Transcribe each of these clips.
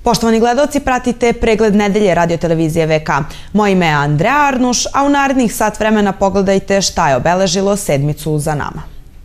Poštovani gledaoci, pratite pregled nedelje radiotelevizije VK. Moje ime je Andreja Arnuš, a u narednih sat vremena pogledajte šta je obeležilo sedmicu za nama.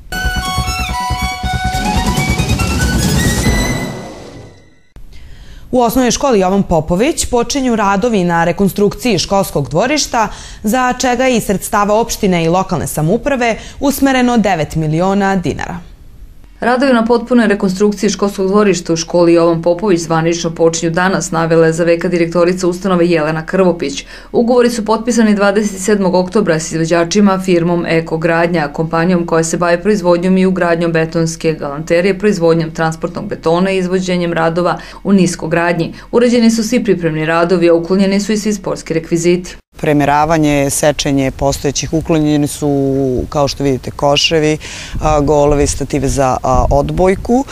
U osnovnoj školi Jovan Popović počinju radovi na rekonstrukciji školskog dvorišta, za čega je iz sredstava opštine i lokalne samouprave usmereno 9 miliona dinara. Radovi na potpunoj rekonstrukciji školskog dvorišta u školi Jovan Popović zvanično počinju danas, navela je za VK direktorica ustanove Jelena Krvopić. Ugovori su potpisani 27. oktobra s izvođačima firmom Eko Gradnja, kompanijom koja se bavi proizvodnjom i ugradnjom betonske galanterije, proizvodnjom transportnog betona i izvođenjem radova u niskogradnji. Urađeni su svi pripremni radovi, a uklonjeni su i svi sportski rekviziti. Premeravanje, sečenje postojećih, uklonjeni su, kao što vidite, koševi, golovi, stative za odbojku.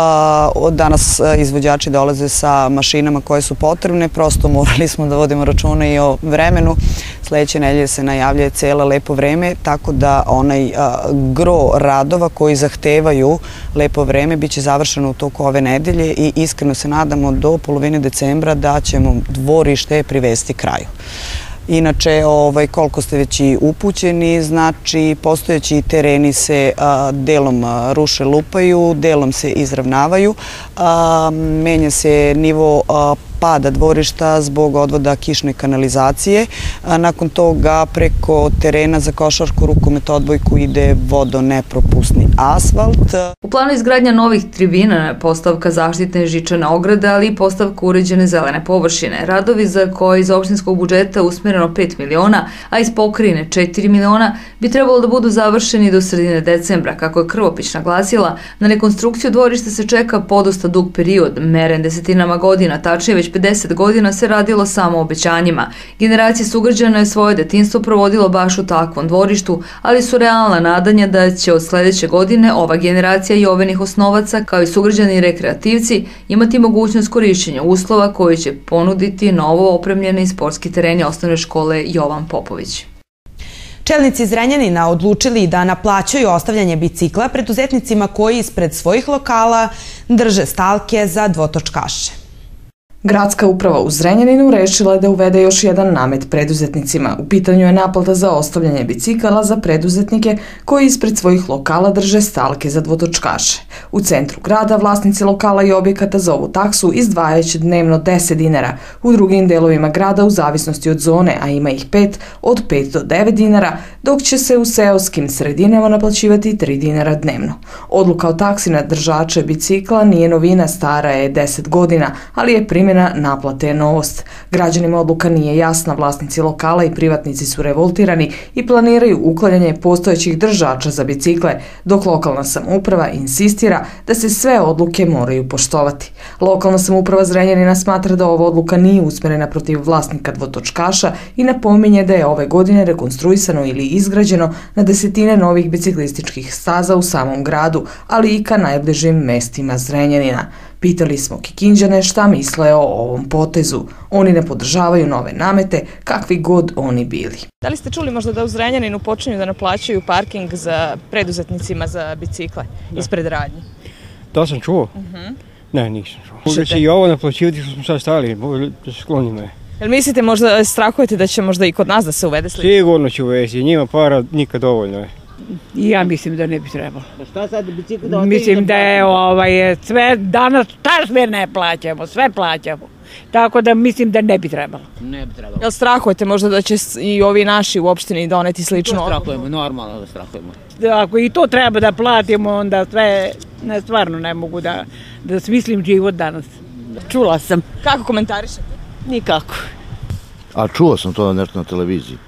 Danas izvođači dolaze sa mašinama koje su potrebne, prosto morali smo da vodimo računa i o vremenu. Sledeće nedelje se najavljuje celo lepo vreme, tako da onaj gro radova koji zahtevaju lepo vreme biće završeno u toku ove nedelje i iskreno se nadamo do polovine decembra da ćemo dvorište privesti kraju. Inače, koliko ste već i upućeni, znači postojeći tereni se delom ruše, lupaju, delom se izravnavaju, menja se nivo pada dvorišta zbog odvoda kišne kanalizacije. Nakon toga preko terena za košarku, rukomet, odbojku ide vodonepropusni asfalt. U planu izgradnja novih tribina, postavka zaštitne žičane ograde, ali i postavka uređene zelene površine. Radovi za koje iz opštinskog budžeta usmjereno 5 miliona, a iz pokrajine 4 miliona, bi trebalo da budu završeni do sredine decembra. Kako je Krvopić naglasila, na rekonstrukciju dvorišta se čeka podosta dug period, meren desetinama godina, tačnije već 50 godina se radilo samo o obećanjima. Generacije sugrađana je svoje detinjstvo provodilo baš u takvom dvorištu, ali su realna nadanja da će od sledeće godine ova generacija Jovenih osnovaca, kao i sugrađani rekreativci, imati mogućnost korišćenja uslova koji će ponuditi novo opremljeni sportski tereni osnovne škole Jovan Popović. Čelnici Zrenjanina odlučili da naplaćaju ostavljanje bicikla preduzetnicima koji ispred svojih lokala drže stalke za dvotočkaše. Gradska uprava u Zrenjaninu rešila je da uvede još jedan namet preduzetnicima. U pitanju je naplata za ostavljanje bicikala za preduzetnike koji ispred svojih lokala drže stalke za dvotočkaše. U centru grada vlasnici lokala i objekata za ovu taksu izdvajajući dnevno 10 dinara, u drugim delovima grada u zavisnosti od zone, a ima ih 5, od 5 do 9 dinara, dok će se u seoskim sredinama naplaćivati 3 dinara dnevno. Odluka o taksi na držače bicikla nije novina, stara je 10 godina, ali je primjena naplate je novost. Građanima odluka nije jasna, vlasnici lokala i privatnici su revoltirani i planiraju uklanjanje postojećih držača za bicikle, dok lokalna samouprava insistira da se sve odluke moraju poštovati. Lokalna samouprava Zrenjanina smatra da ova odluka nije usmerena protiv vlasnika dvotočkaša i napominje da je ove godine rekonstruisano ili izgrađeno na desetine novih biciklističkih staza u samom gradu, ali i ka najbližim mestima Zrenjanina. Pitali smo Kikinđane šta misle o ovom potezu. Oni ne podržavaju nove namete, kakvi god oni bili. Da li ste čuli možda da u Zrenjaninu počinju da naplaćaju parking za preduzetnicima za bicikle ispred radnje? Da sam čuo? Ne, nisam čuo. Može se i ovo naplaćivati što smo sad stali, da se sklonimo je. Jel mislite možda, strahujete da će možda i kod nas da se uvede slično? Sigurno će uvesti, njima para nikad dovoljno je. I ja mislim da ne bi trebalo. Mislim da je sve danas, šta sve ne plaćamo, sve plaćamo. Tako da mislim da ne bi trebalo. Ne bi trebalo. Jel strahujete možda da će i ovi naši u opštini doneti slično? Strahujemo, normalno da strahujemo. Ako i to treba da platimo, onda sve, stvarno ne mogu da smislim život danas. Čula sam. Kako komentarišete? Nikako. A čuo sam to nešto na televiziji.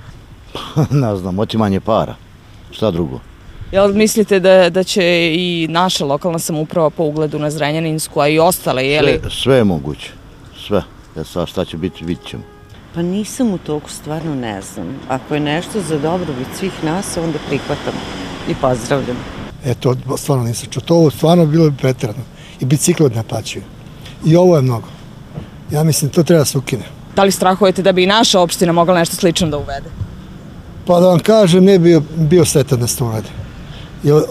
Ne znam, otimanje para. Šta drugo? Jel mislite da će i naša lokalna samouprava po ugledu na Zrenjaninsku, a i ostale, jeli? Sve je moguće. Sve. Šta će biti, vidit ćemo. Pa nisam u toku, stvarno ne znam. Ako je nešto za dobrobit svih nas, onda prihvatamo i pozdravljamo. To stvarno nisam čuo. To stvarno bilo bi pretjerano. I bicikle naplaćuju. I ovo je mnogo. Ja mislim, to treba se ukine. Da li strahujete da bi i naša opština mogla nešto slično da uvede? Pa da vam kažem, ne bi bio sretan da se to uvede.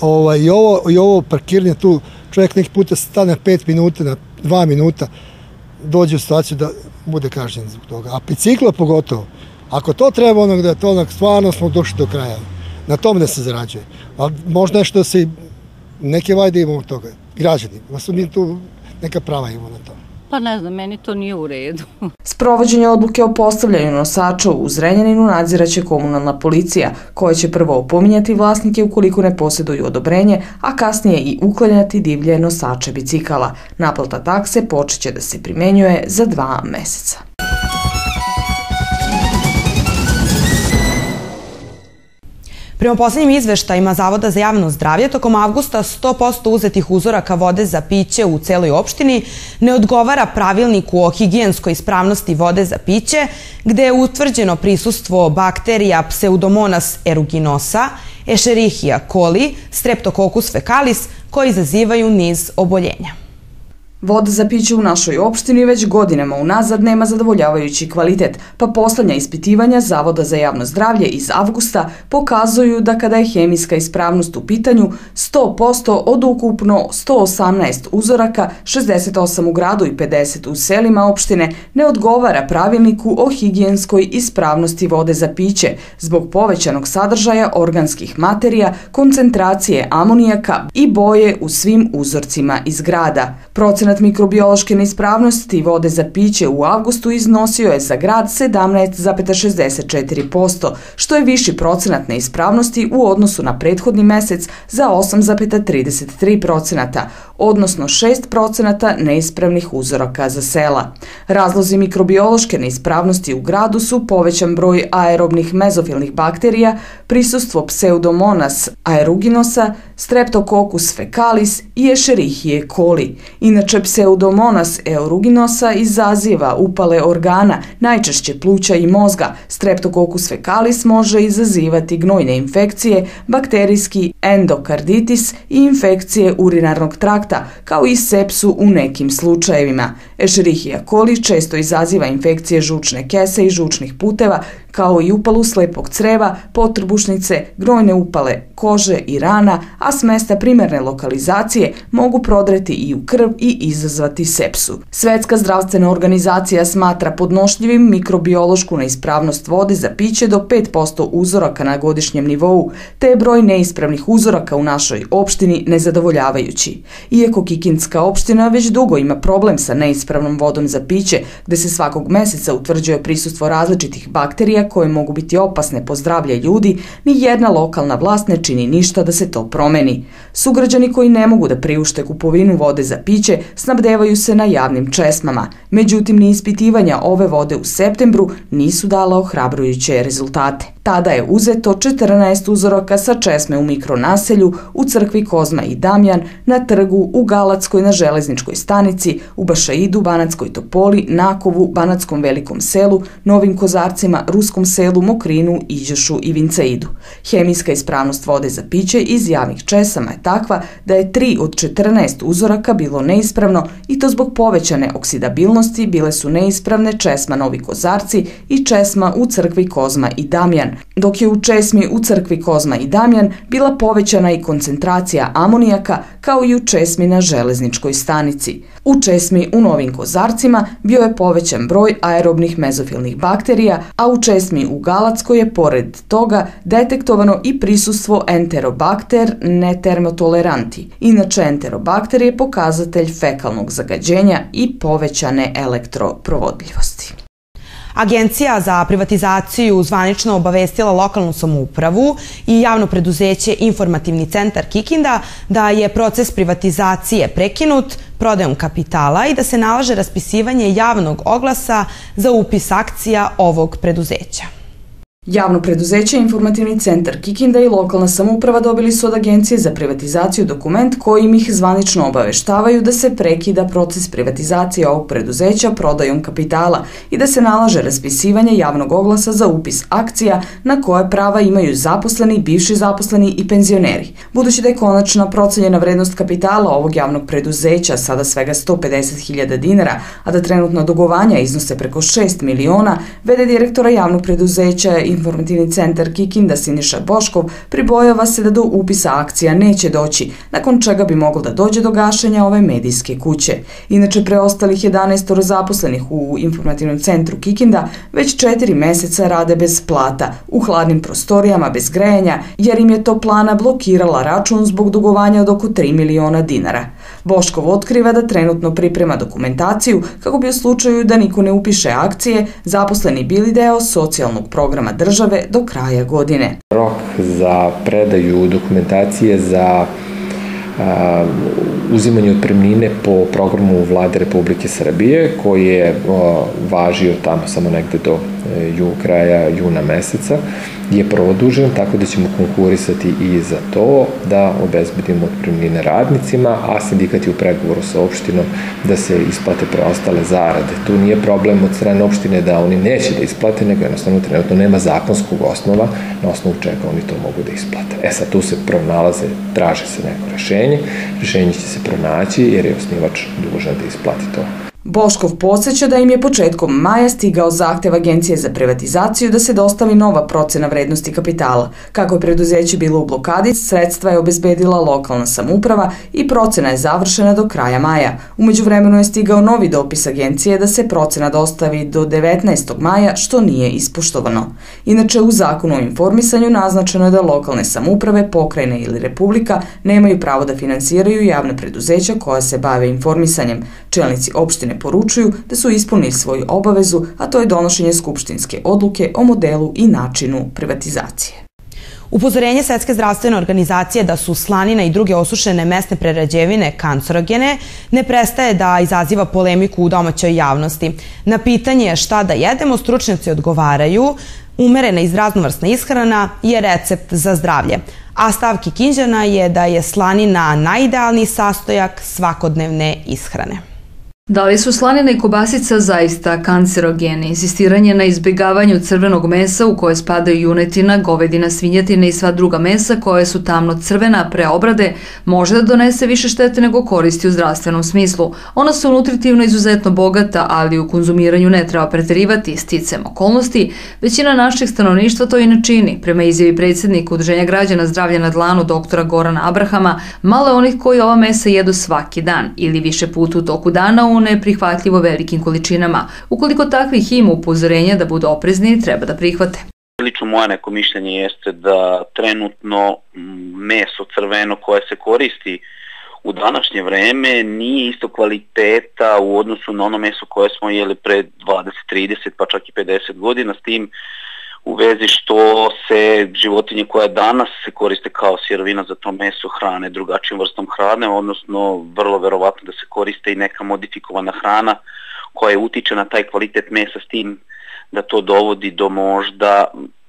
I ovo parkiranje tu, čovjek neki puta stane 5 minuta, na 2 minuta, dođe u situaciju da bude kažnjen zbog toga. A bicikla pogotovo. Ako to treba onog da je to onog, stvarno smo došli do kraja. Na tom da se zarađuje. A možda nešto da se neke vajde imamo od toga. Građani. Mi tu neka prava imamo na to. Pa ne znam, meni to nije u redu. Sprovođenje odluke o postavljanju nosača u Zrenjaninu nadziraće komunalna policija, koja će prvo opominjati vlasnike ukoliko ne posjeduju odobrenje, a kasnije i uklanjati divlje nosače bicikala. Naplata takse počeće da se primenjuje za 2 meseca. Prema poslednjim izveštajima Zavoda za javno zdravlje, tokom avgusta 100% uzetih uzoraka vode za piće u celoj opštini ne odgovara pravilniku o higijenskoj ispravnosti vode za piće, gde je utvrđeno prisustvo bakterija Pseudomonas aeruginosa, Escherichia coli, Streptococcus fecalis, koji izazivaju niz oboljenja. Voda za piće u našoj opštini već godinama unazad nema zadovoljavajući kvalitet, pa poslednja ispitivanja Zavoda za javno zdravlje iz avgusta pokazuju da kada je hemijska ispravnost u pitanju, 100% od ukupno 118 uzoraka, 68 u gradu i 50 u selima opštine, ne odgovara pravilniku o higijenskoj ispravnosti vode za piće zbog povećanog sadržaja organskih materija, koncentracije amonijaka i boje u svim uzorcima iz grada. Procenat mikrobiološke neispravnosti vode za piće u avgustu iznosio je za grad 17,64%, što je viši procenat neispravnosti u odnosu na prethodni mesec za 8,33%, odnosno 6% neispravnih uzoraka za sela. Razlozi mikrobiološke neispravnosti u gradu su povećan broj aerobnih mezofilnih bakterija, prisustvo Pseudomonas aeruginosa, Streptococcus fecalis i Escherichia coli. Inače, Pseudomonas aeruginosa izaziva upale organa, najčešće pluća i mozga. Streptococcus fecalis može izazivati gnojne infekcije, bakterijski endokarditis i infekcije urinarnog trakta, kao i sepsu u nekim slučajevima. Escherichia coli često izaziva infekcije žučne kese i žučnih puteva, kao i upalu slepog creva, potrbušnice, gnojne upale kože i rana, a s mesta primerne lokalizacije mogu prodreti i u krv i izazvati sepsu. Svetska zdravstvena organizacija smatra podnošljivim mikrobiološku neispravnost vode za piće do 5% uzoraka na godišnjem nivou, te je broj neispravnih uzoraka u našoj opštini nezadovoljavajući. Iako Kikindska opština već dugo ima problem sa neispravnom vodom za piće, gde se svakog meseca utvrđuje prisustvo različitih bakterija koje mogu biti opasne po zdravlje ljudi, ni jedna lokalna vlast ne čini ništa da se to promeni. Sugrađani koji ne mogu da priušte kupovinu vode za piće snabdevaju se na javnim česmama. Međutim, ni ispitivanja ove vode u septembru nisu dala ohrabrujuće rezultate. Tada je uzeto 14 uzoraka sa česme u mikronaselju, u crkvi Kozma i Damjan, na trgu, u Galackoj, na železničkoj stanici, u Bašaidu, Banatskoj Topoli, Nakovu, Banatskom Velikom selu, Novim Kozarcima, Ruskom selu, Mokrinu, Iđošu i Vincaidu. Hemijska ispravnost vode za piće iz javnih česama je takva da je 3 od 14 uzoraka bilo neispravno i to zbog povećane oksidabilnosti bile su neispravne česma Novi Kozarci i česma u crkvi Kozma i Damjan, dok je u česmi u crkvi Kozma i Damjan bila povećana i koncentracija amonijaka kao i u česmi na železničkoj stanici. U česmi u Novim Kozarcima bio je povećan broj aerobnih mezofilnih bakterija, a u česmi u Galackoj je pored toga detektovano i prisustvo Enterobacter netermotoleranti. Inače, Enterobacter je pokazatelj fekalnog zagađenja i povećane elektroprovodljivosti. Agencija za privatizaciju zvanično obavestila lokalnu samoupravu i javno preduzeće Informativni centar Kikinda da je proces privatizacije prekinut prodajom kapitala i da se nalaže raspisivanje javnog oglasa za upis akcija ovog preduzeća. Javno preduzeće Informativni centar Kikinda i lokalna samouprava dobili su od Agencije za privatizaciju dokument kojim ih zvanično obaveštavaju da se prekida proces privatizacije ovog preduzeća prodajom kapitala i da se nalaže raspisivanje javnog oglasa za upis akcija na koje prava imaju zaposleni, bivši zaposleni i penzioneri. Budući da je konačna procenjena vrednost kapitala ovog javnog preduzeća sada svega 150.000 dinara, a da trenutno dugovanja iznose preko 6 miliona, v.d. direktora javnog preduzeća Informativni centar Kikinda Siniša Boškov pribojava se da do upisa akcija neće doći, nakon čega bi moglo da dođe do gašenja ove medijske kuće. Inače, preostalih 11 zaposlenih u Informativnom centru Kikinda već 4 meseca rade bez plata, u hladnim prostorijama bez grejanja, jer im je toplana blokirala račun zbog dugovanja od oko 3 miliona dinara. Boškov otkriva da trenutno priprema dokumentaciju kako bi u slučaju da niko ne upiše akcije, zaposleni bili deo socijalnog programa države do kraja godine. Rok za predaju dokumentacije za uzimanje otpremnine po programu Vlade Republike Srbije, koji je važio tamo samo negde do kraja juna meseca, je produžen, tako da ćemo konkurisati i za to da obezbedimo otpremnine radnicima, a sindikat je u pregovoru sa opštinom da se isplate preostale zarade. Tu nije problem od strane opštine da oni neće da isplate, nego jednostavno trenutno nema zakonskog osnova na osnovu čega oni to mogu da isplate. Sad tu se pronalaze, traži se neko rešenje, rešenje će se pronaći jer je osnivač dužan da isplati to. Boškov podsjeća da im je početkom maja stigao zahtev Agencije za privatizaciju da se dostavi nova procena vrednosti kapitala. Kako je preduzeće bilo u blokadi, sredstva je obezbedila lokalna samouprava i procena je završena do kraja maja. U međuvremenu je stigao novi dopis Agencije da se procena dostavi do 19. maja, što nije ispoštovano. Inače, u Zakonu o informisanju naznačeno je da lokalne samouprave, pokrajine ili republika nemaju pravo da finansiraju javna preduzeća koja se bave informisanjem. Čelnici opštine poručuju da su ispunili svoju obavezu, a to je donošenje skupštinske odluke o modelu i načinu privatizacije. Upozorenje Svetske zdravstvene organizacije da su slanina i druge osušene mesne prerađevine kancerogene ne prestaje da izaziva polemiku u domaćoj javnosti. Na pitanje šta da jedemo, stručnjaci odgovaraju: umerena i raznovrsna ishrana je recept za zdravlje. A stav Kikinđana je da je slanina najidealniji sastojak svakodnevne ishrane. Da li su slanina i kobasica zaista kancerogeni? Insistiranje na izbjegavanju crvenog mesa u koje spadaju junetina, govedina, svinjetina i sva druga mesa koje su tamno crvena pre obrade može da donese više štete nego koristi u zdravstvenom smislu. Ona su nutritivno izuzetno bogata, ali u konzumiranju ne treba preterivati sticem okolnosti. Većina našeg stanovništva to i ne čini. Prema izjavi predsjednika Udruženja građana zdravlja na dlanu doktora Gorana Abrahama, malo je onih koji ova mesa jedu svaki dan ili više puta u toku dana u neprihvatljivo velikim količinama. Ukoliko takvih ima upozorenja da budu oprezni, treba da prihvate. Lično moje neko mišljenje jeste da trenutno meso crveno koje se koristi u današnje vreme nije isto kvaliteta u odnosu na ono meso koje smo jeli pre 20, 30 pa čak i 50 godina, s tim u vezi što se životinje koje danas se koriste kao sirovina za to meso hrane drugačijom vrstom hrane, odnosno vrlo verovatno da se koriste i neka modifikovana hrana koja utiče na taj kvalitet mesa, s tim da to dovodi do možda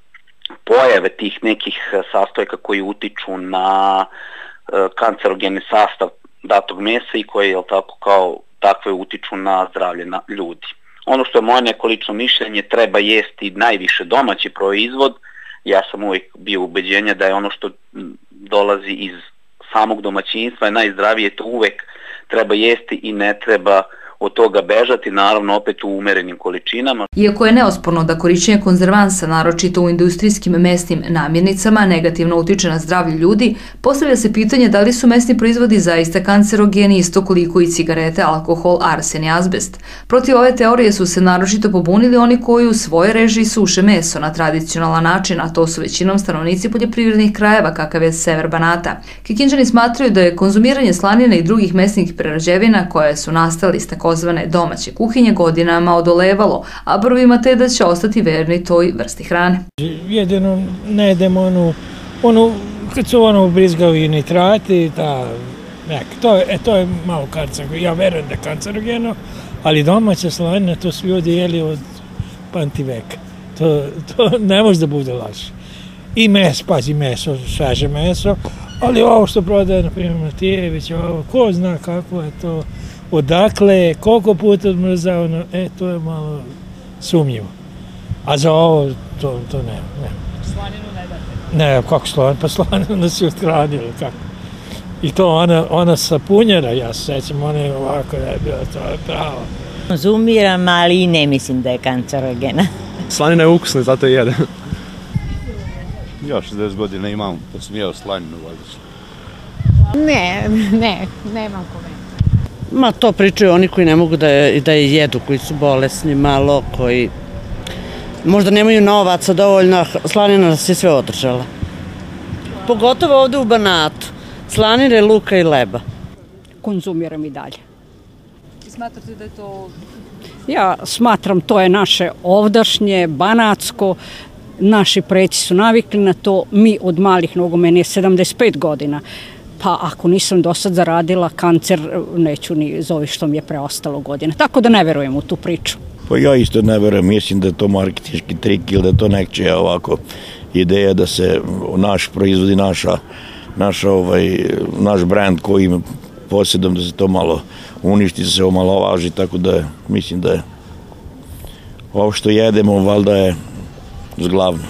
pojave tih nekih sastojaka koji utiču na kancerogeni sastav datog mesa i koje kao takve utiču na zdravlje ljudi. Ono što je moje neko lično mišljenje, treba jesti najviše domaći proizvod. Ja sam uvijek bio ubeđenja da je ono što dolazi iz samog domaćinstva je najzdravije, to uvek treba jesti i ne treba od toga bežati, naravno opet u umerenim količinama. Iako je neosporno da korišćenje konzervansa, naročito u industrijskim mesnim namirnicama, negativno utiče na zdravlje ljudi, postavlja se pitanje da li su mesni proizvodi zaista kancerogeni isto koliko i cigarete, alkohol, arsen i azbest. Protiv ove teorije su se naročito pobunili oni koji u svojoj režiji suše meso na tradicionalan način, a to su većinom stanovnici poljoprivrednih krajeva kakav je sever Banata. Kikinđani smatraju da je konzumiranje slanine i drugih mesnih prerađevina koje su nastali iz takozvane domaće kuhinje godinama odolevalo, a brovima te da će ostati verni toj vrsti hrane. Jedino ne jedemo onu kad su ubrizgavi nitrati, to je malo kancerogeno. Ja verujem da je kancerogeno, ali domaća slanina, to su ljudi jeli od pamtiveka. To ne može da bude laž. I meso, pazi meso, sveže meso, ali ovo što prodaje, na primjer, Matijević, ko zna kako je to, odakle, koliko puta odmrzavano, to je malo sumnjivo. A za ovo, to ne. Slaninu ne date? Ne, kako slaninu? Pa slaninu nas je othranilo, kako. I to ona sapunjena, ja se sećam, ona je ovako da je bila, to je pravo. Konzumiram, ali ne mislim da je kancerogena. Slanina je ukusna, zato je jedem. Ja 60 godina imam, pa sam jeo slaninu, valjda sam. Nemam komentar. Ma to pričaju oni koji ne mogu da je jedu, koji su bolesni malo, koji možda nemaju novaca dovoljno, slanina nas je sve održala. Pogotovo ovde u Banatu, slanine, luka i leba. Konzumiram i dalje. I smatrate da je to... Ja smatram to je naše ovdašnje, banatsko, naši preci su navikli na to, mi od malih nogu, meni je 75 godina, pa ako nisam do sad zaradila kancer, neću ni za ovih što mi je preostalo godina. Tako da ne verujem u tu priču. Pa ja isto ne verujem, mislim da je to marketinški trik ili da je to nečija ovako ideja da se naš proizvodi, naš brand koji ima posjedom da se to malo uništi, da se omalovaži, tako da mislim da je ovo što jedemo valjda je zglavno.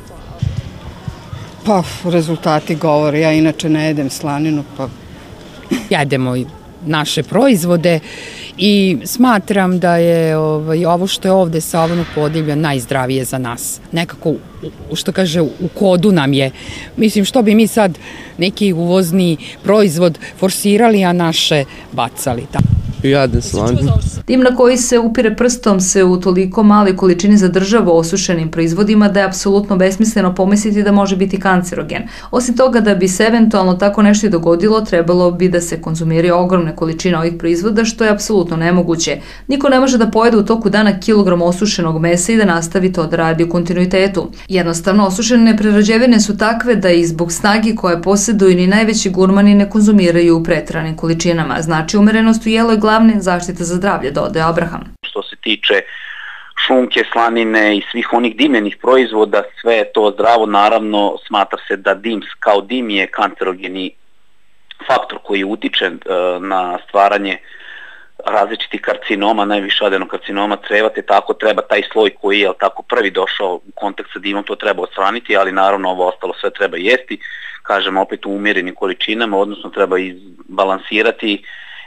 Pa, rezultati govore, ja inače ne jedem slaninu, pa... Jedemo i naše proizvode i smatram da je ovo što je ovde sa ovom podivlja najzdravije za nas. Nekako, što kaže, u kodu nam je. Mislim, što bi mi sad neki uvozni proizvod forsirali, a naše bacali. Jadem slaninu. Dim na koji se upire prstom se u toliko male količini zadržava osušenim proizvodima da je apsolutno besmisleno pomisliti da može biti kancerogen. Osim toga, da bi se eventualno tako nešto i dogodilo, trebalo bi da se konzumiraju ogromne količine ovih proizvoda, što je apsolutno nemoguće. Niko ne može da pojede u toku dana kilogram osušenog mesa i da nastavi to da radi u kontinuitetu. Jednostavno, osušene prerađevine su takve da i zbog snagi koje posjeduju ni najveći gurmani ne konzumiraju u preteranim količinama. Znači, umerenost u jelu je glavna zaštita za zdravlje, dodaje Abraham. Što se tiče šunke, slanine i svih onih dimljenih proizvoda, sve je to zdravo. Naravno, smatra se da dim kao dim je kancerogeni faktor koji utiče na stvaranje različitih karcinoma, najviše adenokarcinoma creva, te tako treba taj sloj koji je tako prvi došao u kontakt sa dimom, to treba odstraniti, ali naravno ovo ostalo sve treba jesti, kažem opet u umjerenim količinama, odnosno treba izbalansirati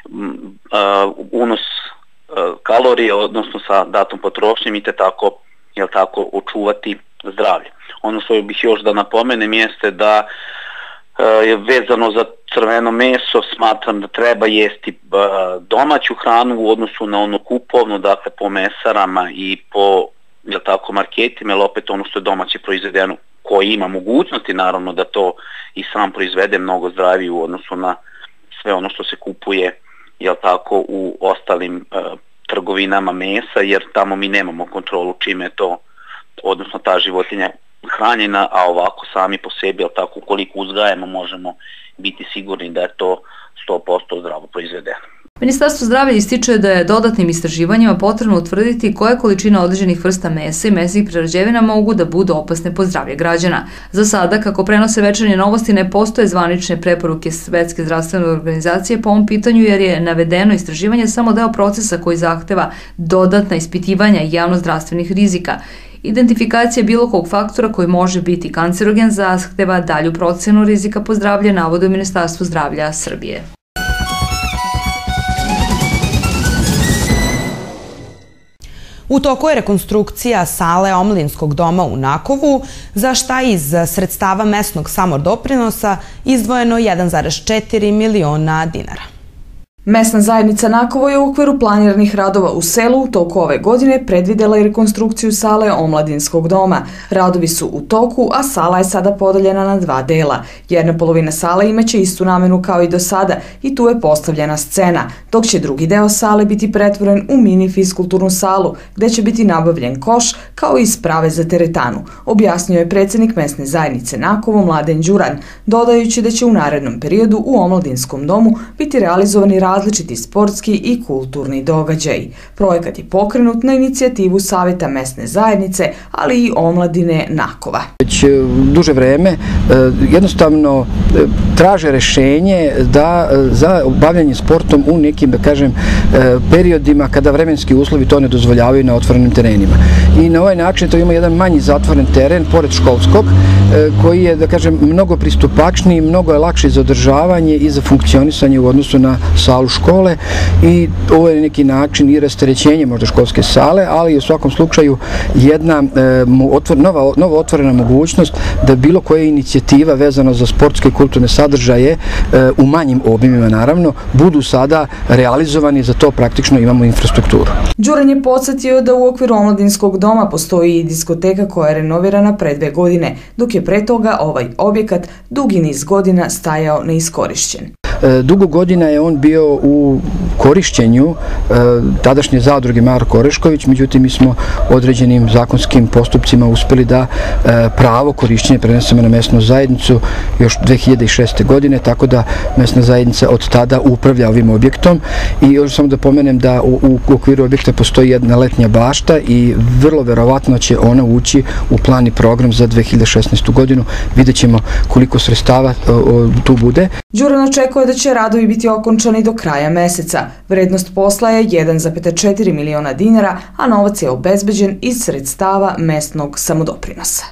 unos kalorije, odnosno sa datom potrošnjem i te tako očuvati zdravlje. Ono što bih još da napomenem jeste da je vezano za crveno meso, smatram da treba jesti domaću hranu u odnosu na ono kupovno, dakle po mesarama i po marketima, jer opet ono što je domaće proizvedeno, koji ima mogućnosti naravno da to i sam proizvede, mnogo zdravije u odnosu na sve ono što se kupuje u ostalim trgovinama mesa, jer tamo mi nemamo kontrolu čime je to, odnosno ta životinja hranjena, a ovako sami po sebi, ukoliko uzgajamo, možemo biti sigurni da je to 100% zdravo proizvedeno. Ministarstvo zdravlja ističe da je dodatnim istraživanjima potrebno utvrditi koje količine određenih vrsta mesa i mesnih prerađevina mogu da budu opasne po zdravlje građana. Za sada, kako prenose Večernje novosti, ne postoje zvanične preporuke Svetske zdravstvene organizacije po ovom pitanju, jer je navedeno istraživanje samo deo procesa koji zahteva dodatna ispitivanja javnozdravstvenih rizika. Identifikacija bilo kog faktora koji može biti kancerogen zahteva dalju procenu rizika po zdravlje, navode u Ministarstvu zdravlja Srbije. U toku je rekonstrukcija sale Omladinskog doma u Nakovu, za šta iz sredstava mesnog samodoprinosa izdvojeno 1,4 miliona dinara. Mesna zajednica Nakovo je u okviru planiranih radova u selu u toku ove godine predvidela i rekonstrukciju sale Omladinskog doma. Radovi su u toku, a sala je sada podeljena na dva dela. Jedna polovina sale imaće istu namenu kao i do sada i tu je postavljena scena, dok će drugi deo sale biti pretvoren u mini fiskulturnu salu, gde će biti nabavljen koš kao i sprave za teretanu, objasnio je predsjednik mesne zajednice Nakovo Mladen Đuran, dodajući da će u narednom periodu u Omladinskom domu biti realizovani različiti sportski i kulturni događaji. Projekat je pokrenut na inicijativu Saveta mesne zajednice, ali i omladine Nakova. Već duže vreme jednostavno traže rešenje za bavljanje sportom u nekim, da kažem, periodima kada vremenski uslovi to ne dozvoljavaju na otvorenim terenima. I na ovaj način to ima jedan manji zatvoren teren, pored školskog, koji je, da kažem, mnogo pristupačniji, mnogo je lakši za održavanje i za funkcionisanje u odnosu na salu škole i ovo je neki način i rasterećenje možda školske sale, ali u svakom slučaju jedna novo otvorena mogućnost da bilo koja inicijativa vezana za sportske i kulturne sadržaje u manjim obimima naravno budu sada realizovani, za to praktično imamo infrastrukturu. Đuran je podsjetio da u okviru omladinskog doma postoji i diskoteka koja je renovirana pre 2 godine, dok je pre toga ovaj objekat dugi niz godina stajao neiskorišćen. Dugo godina je on bio u korišćenju tadašnje zadruge Marko Orešković, međutim mi smo određenim zakonskim postupcima uspeli da pravo korišćenja prenesemo na mesnu zajednicu još 2006. godine, tako da mesna zajednica od tada upravlja ovim objektom i još samo da pomenem da u okviru objekta postoji jedna letnja bašta i vrlo verovatno će ona ući u plan i program za 2016. godinu. Vidjet ćemo koliko sredstava tu bude. Đuran očekuje da će radovi biti okončani do kraja meseca. Vrednost posla je 1,4 miliona dinara, a novac je obezbeđen iz sredstava mesnog samodoprinosa.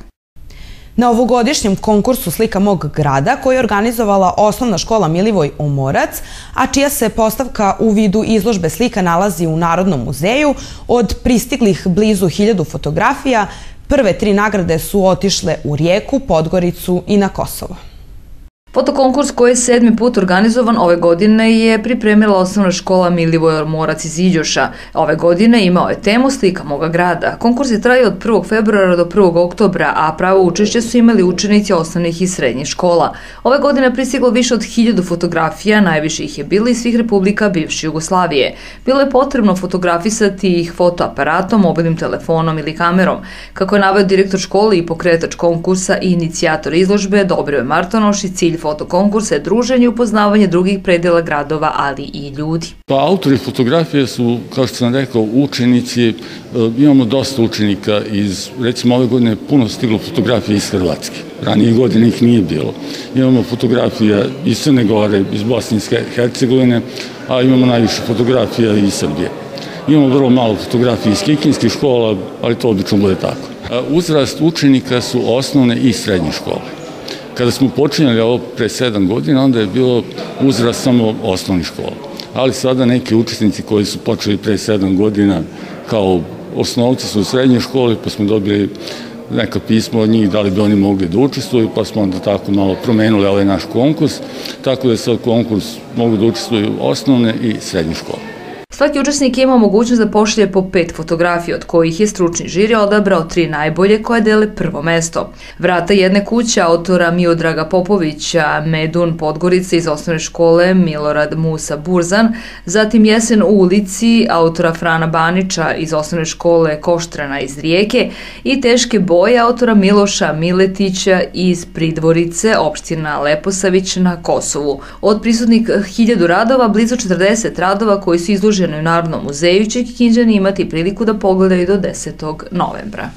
Na ovogodišnjem konkursu Slika mog grada, koji je organizovala osnovna škola Milivoj Omorac, a čija se postavka u vidu izložbe slika nalazi u Narodnom muzeju, od pristiglih blizu 1000 fotografija, prve 3 nagrade su otišle u Rijeku, Podgoricu i na Kosovo. Fotokonkurs koji je 7. put organizovan ove godine je pripremila osnovna škola Milivoj Omorac iz Iđoša. Ove godine imao je temu Slika moga grada. Konkurs je trajao od 1. februara do 1. oktobra, a pravo učešće su imali učenici osnovnih i srednjih škola. Ove godine pristiglo više od 1000 fotografija, najviše ih je bilo iz svih republika bivše Jugoslavije. Bilo je potrebno fotografisati ih fotoaparatom, mobilnim telefonom ili kamerom. Kako je naveo direktor škole i pokretač konkursa i inicijator izložbe Dobrivoje Martonošić, cilj fotokonkursa je druženje i upoznavanje drugih predela gradova, ali i ljudi. Autori fotografije su, kao što sam rekao, učenici. Imamo dosta učenika recimo ove godine je puno stiglo fotografije iz Hrvatske. Ranije godine ih nije bilo. Imamo fotografija iz Crne Gore, iz Bosne i Hercegovine, a imamo najviše fotografija iz Srbije. Imamo vrlo malo fotografija iz kikinskih škola, ali to obično bude tako. Uzrast učenika su osnovne i srednje škole. Kada smo počinjali ovo pre 7 godina, onda je bilo uzrast samo osnovnih škola. Ali sada neki učesnici koji su počeli pre 7 godina kao osnovci su u srednjoj školi, pa smo dobili neka pisma od njih da li bi oni mogli da učestvuju, pa smo onda tako malo promenuli ovaj naš konkurs, tako da sad konkurs mogu da učestvuju osnovne i srednje škole. Svaki učesnik ima mogućnost da pošalje po 5 fotografija, od kojih je stručni žiri odabrao 3 najbolje koje dele prvo mesto. Vrata jedne kuće autora Miodraga Popovića, Medun Podgorica iz osnovne škole Milorad Musa Burzan, zatim Jesen u ulici autora Frana Baniča iz osnovne škole Koštrana iz Rijeke i Teške boje autora Miloša Miletića iz Pridvorice, opština Leposavić na Kosovu. Od prisutnih 1000 radova, blizu 40 radova koji su izloženi u Narodnom muzeju će Kikinđani imati priliku da pogledaju do 10. novembra.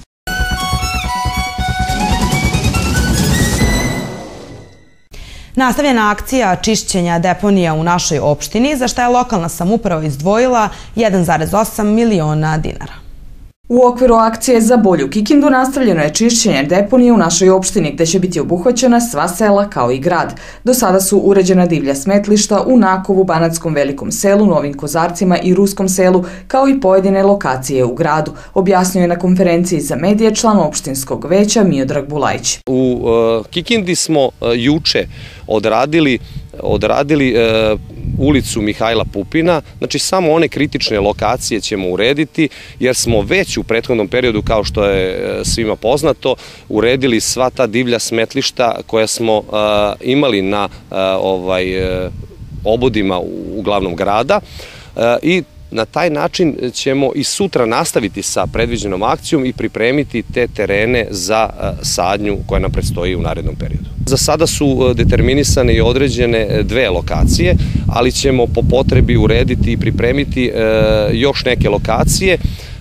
Nastavljena akcija čišćenja deponija u našoj opštini, za što je lokalna samouprava izdvojila 1,8 miliona dinara. U okviru akcije Za bolju Kikindu nastavljeno je čišćenje deponije u našoj opštini, gde će biti obuhvaćena sva sela kao i grad. Do sada su uređena divlja smetlišta u Nakovu, Banatskom Velikom selu, Novim Kozarcima i Ruskom selu, kao i pojedine lokacije u gradu, objasnio je na konferenciji za medije član opštinskog veća Miodrag Bulajić. U Kikindi smo juče odradili ulicu Mihajla Pupina, znači samo one kritične lokacije ćemo urediti, jer smo već u prethodnom periodu, kao što je svima poznato, uredili sva ta divlja smetlišta koja smo imali na obodima u glavnom grada i na taj način ćemo i sutra nastaviti sa predviđenom akcijom i pripremiti te terene za sadnju koja nam predstoji u narednom periodu. Za sada su determinisane i određene 2 lokacije, ali ćemo po potrebi urediti i pripremiti još neke lokacije.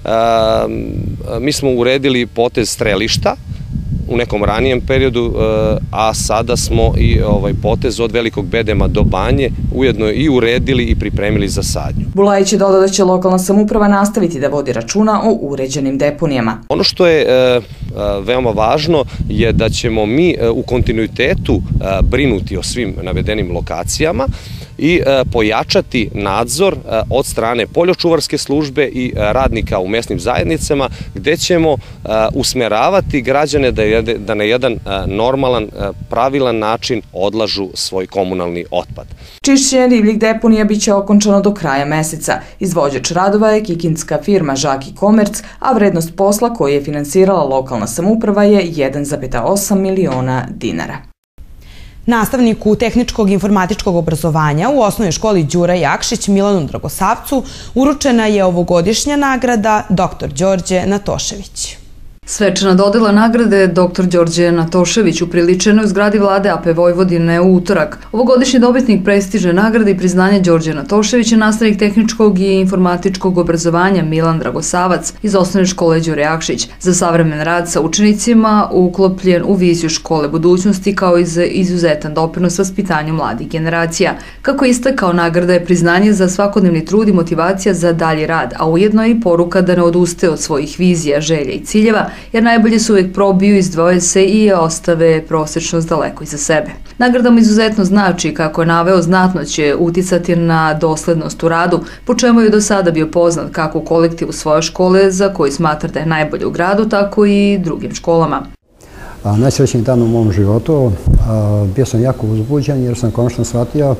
Mi smo uredili potez strelišta u nekom ranijem periodu, a sada smo i potez od Velikog Bedema do Banje ujedno i uredili i pripremili za sadnju. Bulajić je dodao da će lokalna samouprava nastaviti da vodi računa o uređenim deponijama. Ono što je veoma važno je da ćemo mi u kontinuitetu brinuti o svim navedenim lokacijama i pojačati nadzor od strane poljočuvarske službe i radnika u mesnim zajednicama, gde ćemo usmeravati građane da na jedan normalan, pravilan način odlažu svoj komunalni otpad. Čišćenje ribljih deponija biće okončano do kraja meseca. Izvođač radova je kikinska firma Žaki Komerc, a vrednost posla koji je finansirala lokalna samouprava je 1,8 miliona dinara. Nastavniku tehničkog informatičkog obrazovanja u osnovnoj školi Đura Jakšić Milanu Dragosavcu uručena je ovogodišnja nagrada Dr. Đorđe Natošević. Svečana dodela nagrade dr. Đorđe Natošević upriličena je u zgradi vlade AP Vojvodine u utorak. Ovogodišnji dobitnik prestižne nagrade i priznanja Đorđe Natošević je nastavnik tehničkog i informatičkog obrazovanja Milan Dragosavac iz osnovne škole Đure Jakšić za savremen rad sa učenicima uklopljen u viziju škole budućnosti kao i za izuzetan doprinos vaspitanju mladih generacija. Kako je istakao, nagrada je priznanje za svakodnevni trud i motivacija za dalji rad, a ujedno i poruka da ne odustaje od svojih vizija, želja i ciljeva, jer najbolje se uvek probiju, izdvoje se i ostave prosečnost daleko iza sebe. Nagrada mu izuzetno znači, kako je naveo, znatno će uticati na doslednost u radu, po čemu je do sada bio poznat kako u kolektivu svoje škole, za koji smatra da je najbolje u gradu, tako i drugim školama. Najsrećniji dan u mom životu, bio sam jako uzbuđen jer sam konačno shvatio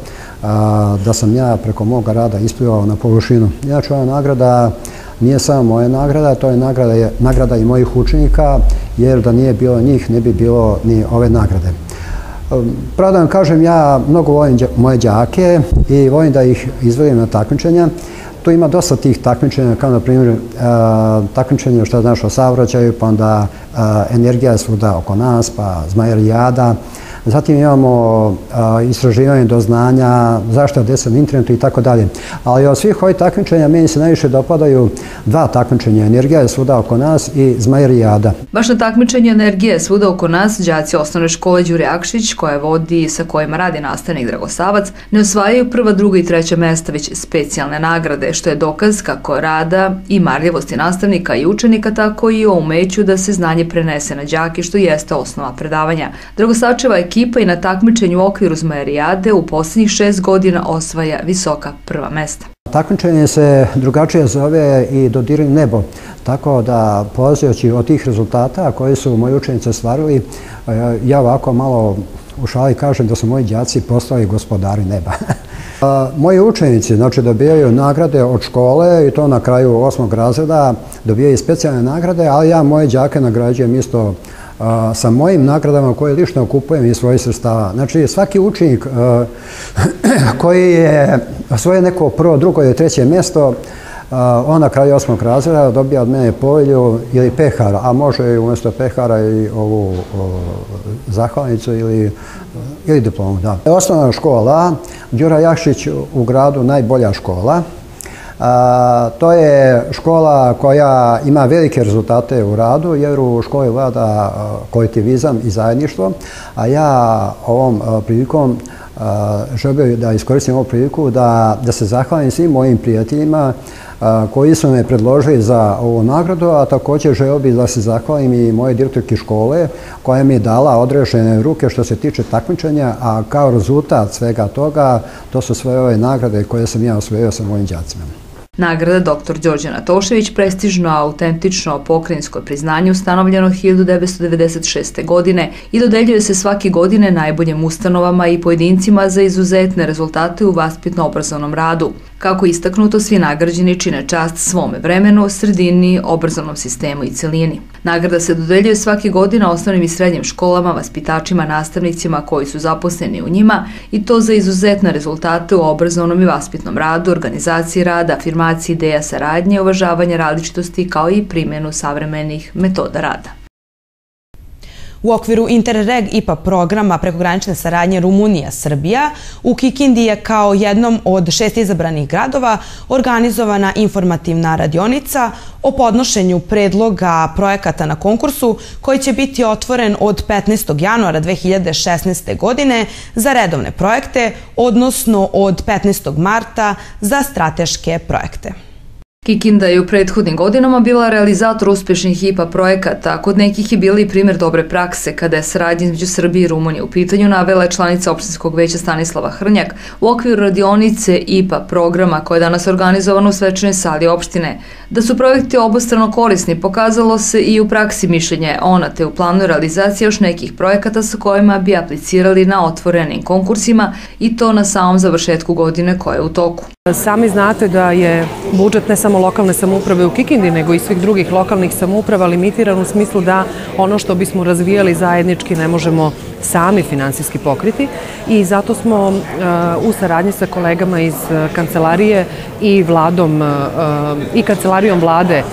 da sam ja preko moga rada isplivao na površinu. Inače, ova nagrada nije samo moja nagrada, to je nagrada i mojih učenika, jer da nije bilo njih, ne bi bilo ni ove nagrade. Pravo da vam kažem, ja mnogo volim moje đake i volim da ih izvedim na takmičenja. Tu ima dosta tih takmičenja, kao na primjer takmičenje što znaš o saobraćaju, pa onda energija je svuda oko nas, pa Zmajerijada. Zatim imamo istraživanje doznanja, zaštita dece na internetu i tako dalje. Ali od svih ovih takmičenja meni se najviše dopadaju dva takmičenja. Energija je svuda oko nas i Zmajerijada. Baš na takmičenju Energija je svuda oko nas, đaci osnovne škole Đure Jakšić, koje vodi i sa kojima radi nastavnik Dragosavac, ne osvajaju prva, druga i treća mesta, već specijalne nagrade, što je dokaz kako rada i marljivosti nastavnika i učenika, tako i o umeću da se znanje prenese na đake, što jeste osnova predavanja. Dragosavčeva ekipa i na takmičenju u okviru Zmajerijade u posljednjih 6 godina osvaja visoka prva mesta. Takmičenje se drugačije zove i Dodirni nebo, tako da polazeći od tih rezultata koje su moji učenici ostvarili, ja ovako malo u šali kažem da su moji đaci postali gospodari neba. Moji učenici dobijaju nagrade od škole i to na kraju 8. razreda dobijaju specijalne nagrade, ali ja moje đake nagrađujem isto sa mojim nagradama koje lično kupujem iz svojih sredstava. Znači, svaki učenik koji je osvojio neko prvo, drugo ili treće mjesto, on na kraju 8. razreda dobija od mene povelju ili pehar, a može i umjesto pehara i ovu zahvalnicu ili diplomu. Osnovna škola Đura Jakšić u gradu najbolja škola. To je škola koja ima velike rezultate u radu, jer u školi vlada kolektivizam i zajedništvo, a ja ovom prilikom želim da iskoristim ovu priliku da se zahvalim svim mojim prijateljima koji su me predložili za ovu nagradu, a također želio bih da se zahvalim i moje direktorki škole koja mi je dala odrešene ruke što se tiče takmičenja, a kao rezultat svega toga to su sve ove nagrade koje sam ja osvojio sa mojim đacima. Nagrada dr. Đorđe Natošević, prestižno, autentično pokrajinsko priznanje, ustanovljeno 1996. godine i dodeljuje se svake godine najboljim ustanovama i pojedincima za izuzetne rezultate u vaspitno-obrazovnom radu. Kako istaknuto, svi nagrađeni čine čast svome vremenu, sredini, obrazovnom sistemu i celini. Nagrada se dodeljuje svake godine osnovnim i srednjim školama, vaspitačima, nastavnicima koji su zaposleni u njima i to za izuzetne rezultate u obrazovnom i vaspitnom radu, organizaciji rada, afirmaciji ideja saradnje, uvažavanje različitosti kao i primjenu savremenih metoda rada. U okviru Interreg IPA programa prekogranične saradnje Rumunija-Srbija u Kikindi je kao jednom od 6 izabranih gradova organizovana informativna radionica o podnošenju predloga projekata na konkursu koji će biti otvoren od 15. januara 2016. godine za redovne projekte, odnosno od 15. marta za strateške projekte. Kikinda je u prethodnim godinama bila realizator uspešnih IPA projekata, a kod nekih je bila i primjer dobre prakse kada je saradnja između Srbije i Rumunije u pitanju, navela je članica opštinskog veća Stanislava Hrnjak u okviru radionice IPA programa koja je danas organizovana u svečanoj sali opštine. Da su projekti obostrano korisni pokazalo se i u praksi, mišljenje ona, te u planu realizacije još nekih projekata sa kojima bi aplicirali na otvorenim konkursima i to na samom završetku godine koja je u toku. Sami znate da je budžet ne samo lokalne samouprave u Kikindi, nego i svih drugih lokalnih samouprava limitiran u smislu da ono što bismo razvijali zajednički ne možemo sami finansijski pokriti i zato smo u saradnji sa kolegama iz kancelarije i vladom i kancelarijom vlade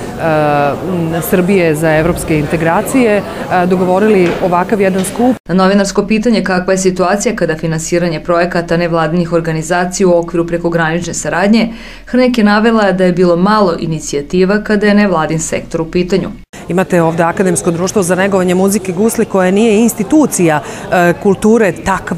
Srbije za evropske integracije dogovorili ovakav jedan skup. Na novinarsko pitanje kakva je situacija kada finansiranje projekata nevladinih organizacija u okviru prekogranične saradnje, Hrnjak je navela da je bilo malo inicijativa kada je nevladin sektor u pitanju. Imate ovde Akademsko društvo za negovanje muzike Gusli koja nije institucija kulture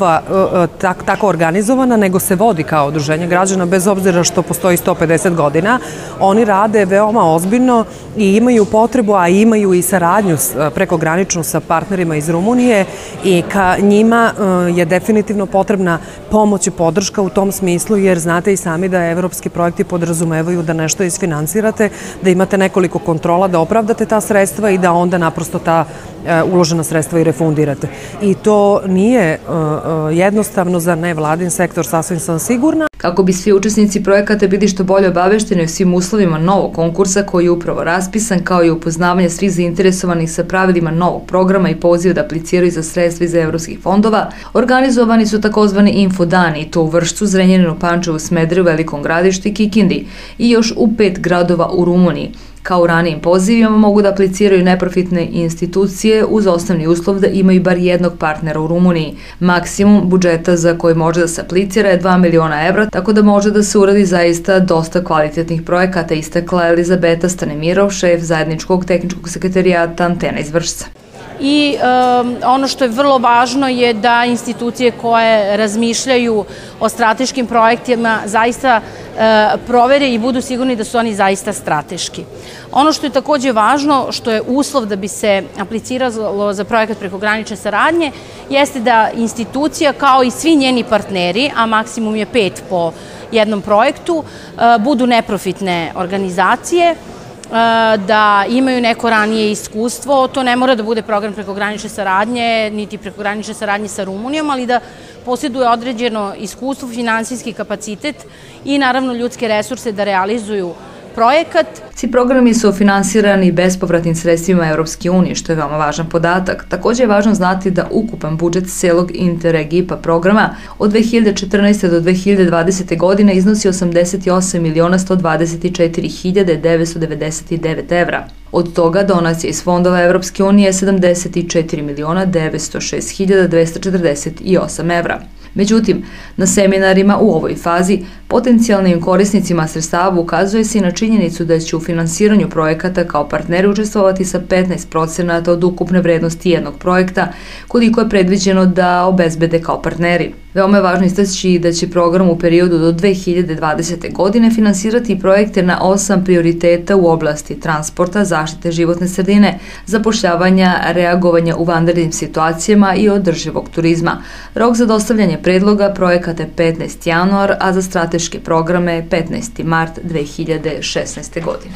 tako organizovana, nego se vodi kao udruženje građana bez obzira što postoji 150 godina. Oni rade veoma ozbiljno i imaju potrebu, a imaju i saradnju prekograničnu sa partnerima iz Rumunije i ka njima je definitivno potrebna pomoć i podrška u tom smislu, jer znate i sami da evropski projekti podrazumevaju da nešto isfinansirate, da imate nekoliko kontrola, da opravdate ta sredstva i da onda naprosto ta uložena sredstva i refundirate. I to nije jednostavno za nevladin sektor, sasvim sam sigurna. Kako bi svi učesnici projekata bili što bolje obavešteni o svim uslovima novog konkursa koji je upravo raspisan, kao i upoznavanje svih zainteresovanih sa pravilima novog programa i poziv da apliciraju za sredstva iz evropskih fondova, organizovani su takozvani infodani i to u Vršcu, Zrenjaninu, Pančevu, Smederevu, Velikom Gradištu i Kikindi i još u 5 gradova u Rumuniji. Kao u ranijim pozivima mogu da apliciraju neprofitne institucije uz osnovni uslov da imaju bar jednog partnera u Rumuniji. Maksimum budžeta za koji može da se aplicira je 2 miliona evra, tako da može da se uradi zaista dosta kvalitetnih projekata, istakla Elizabeta Stanemirov, šef zajedničkog tehničkog sekretarijata Antena iz Vršca. I ono što je vrlo važno je da institucije koje razmišljaju o strateškim projektima zaista provere i budu sigurni da su oni zaista strateški. Ono što je takođe važno, što je uslov da bi se apliciralo za projekat prekogranične saradnje, jeste da institucija kao i svi njeni partneri, a maksimum je 5 po jednom projektu, budu neprofitne organizacije, da imaju neko ranije iskustvo. To ne mora da bude program prekogranične saradnje, niti prekogranične saradnje sa Rumunijom, ali da posjeduje određeno iskustvo, finansijski kapacitet i naravno ljudske resurse da realizuju projekat. Svi programi su finansirani bespovratnim sredstvima Evropske unije, što je veoma važan podatak. Također je važno znati da ukupan budžet celog Interreg IPA programa od 2014. do 2020. godine iznosi 88.124.999 evra. Od toga donacija iz fondova Evropske unije je 74.906.248 evra. Međutim, na seminarima u ovoj fazi potencijalnim korisnicima sredstava ukazuje se i na činjenicu da će u finansiranju projekata kao partneri učestvovati sa 15% od ukupne vrednosti jednog projekta, koliko je predviđeno da obezbede kao partneri. Veoma je važno istaći da će program u periodu do 2020. godine finansirati projekte na 8 prioriteta u oblasti transporta, zaštite životne sredine, zapošljavanja, reagovanja u vanrednim situacijama i održivog turizma. Rok za dostavljanje predloga projekata je 15. januar, a za strateške programe 15. mart 2016. godine.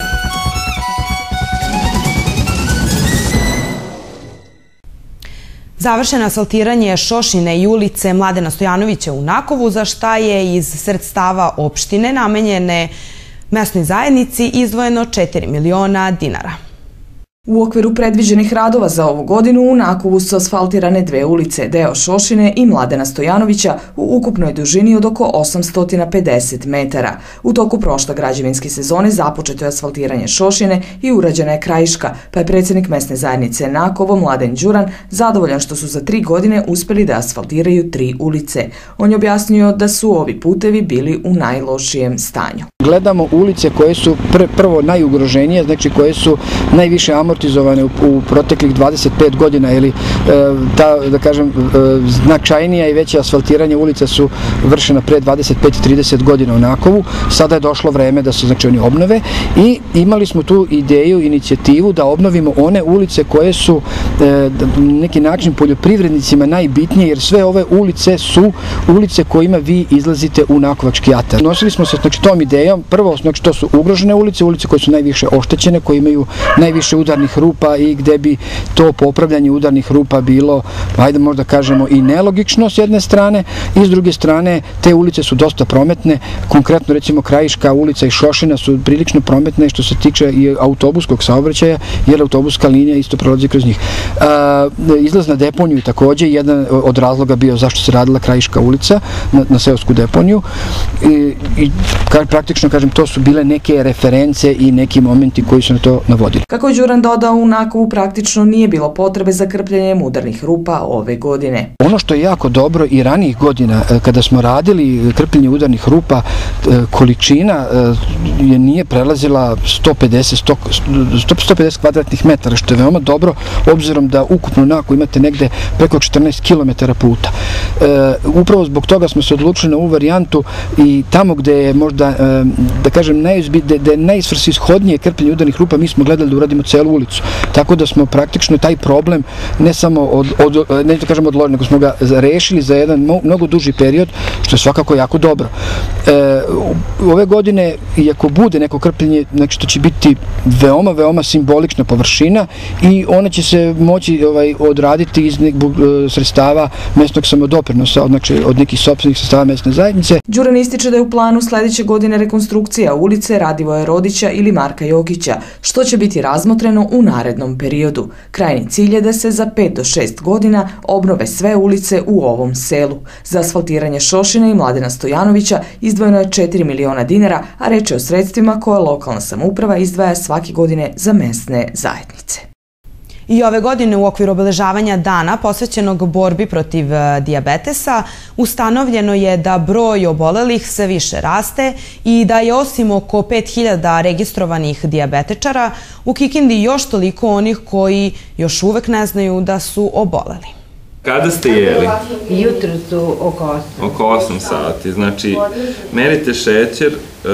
Završeno asfaltiranje Šošine i ulice Mladena Stojanovića u Nakovu, za šta je iz sredstava opštine namenjene mesnoj zajednici izdvojeno 4 miliona dinara. U okviru predviđenih radova za ovu godinu u Nakovu su asfaltirane 2 ulice, deo Šošine i Mladena Stojanovića u ukupnoj dužini od oko 850 metara. U toku prošle građevinske sezone započeto je asfaltiranje Šošine i urađena je krajiška, pa je predsjednik mesne zajednice Nakovo Mladen Đuran zadovoljan što su za 3 godine uspeli da asfaltiraju 3 ulice. On je objasnio da su ovi putevi bili u najlošijem stanju. Gledamo ulice koje su prvo najugroženije, znači koje su najviše amortizovane amortizovane u proteklih 25 godina ili ta, da kažem, značajnija i veće asfaltiranje ulica su vršena pre 25-30 godina u Nakovu. Sada je došlo vreme da se znači oni obnove i imali smo tu ideju, inicijativu da obnovimo one ulice koje su na neki način poljoprivrednicima najbitnije, jer sve ove ulice su ulice kojima vi izlazite u Nakovački atar. Nosili smo se znači tom idejom, prvo znači to su ugrožene ulice, ulice koje su najviše oštećene, koje imaju najviše udarnih rupa i gde bi to popravljanje udarnih rupa bilo, ajde možda kažemo, i nelogično s jedne strane i s druge strane te ulice su dosta prometne, konkretno recimo Krajiška ulica i Šošina su prilično prometne što se tiče i autobuskog saobraćaja, jer autobuska linija isto prolazi kroz njih. Izlaz na deponiju takođe, jedan od razloga bio zašto se radila Krajiška ulica na seosku deponiju i praktično, kažem, to su bile neke reference i neki momenti koji su na to navodili. Kako je Đuran dodao, u Nakovu praktično nije bilo potrebe za krpljenjem udarnih rupa ove godine. Ono što je jako dobro i ranijih godina, kada smo radili krpljenje udarnih rupa, količina je nije prelazila 150 kvadratnih metara, što je veoma dobro, obzirom da ukupno Nakovo imate negde preko 14 km puta. Upravo zbog toga smo se odlučili na ovu varijantu i tamo gde je možda, da kažem, da je najsvrsishodnije krpljenje udarnih rupa, mi smo gledali da uradimo celu ulicu. Tako da smo praktično taj problem ne samo ne da kažem odložili, nego smo ga rešili za jedan mnogo duži period, što je svakako jako dobro. Ove godine, iako bude neko krpljenje, znači to će biti veoma, veoma simbolična površina i ona će se moći odraditi iz sredstava mesnog samodoprinosa, znači od nekih sopstvenih sredstava mesne zajednice. Đuran ističe da je u planu sledeće godine rekonstrukcija ulice Radivoja Rodića ili Marka Jokića, što će biti razmotreno u narednom periodu. Krajnji cilj je da se za 5 do 6 godina obnove sve ulice u ovom selu. Za asfaltiranje Šošine i Mladena Stojanovića izdvojeno je 4 miliona dinara, a reč je o sredstvima koje lokalna samouprava izdvaja svake godine za mesne zajednice. I ove godine u okviru obeležavanja dana posvećenog borbi protiv dijabetesa ustanovljeno je da broj obolelih sve više raste i da je osim oko 5000 registrovanih dijabetečara u Kikindi još toliko onih koji još uvek ne znaju da su oboleli. Kada ste jeli? Jutro su oko 8. Oko 8 sati. Znači, merite šećer